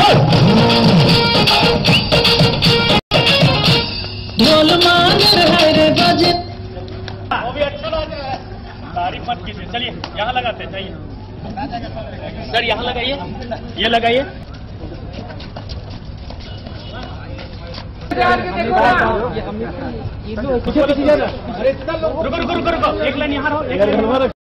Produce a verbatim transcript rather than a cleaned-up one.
ढोल मांगर है रे बजे। वो भी अच्छा लग रहा है, तारीफ मत कीजिए। चलिए यहाँ लगाते हैं, चाहिए सर, यहाँ लगाइए, ये लगाइए। रुको रुको रुको रुको, एक लाइन यहाँ रहो, एक लाइन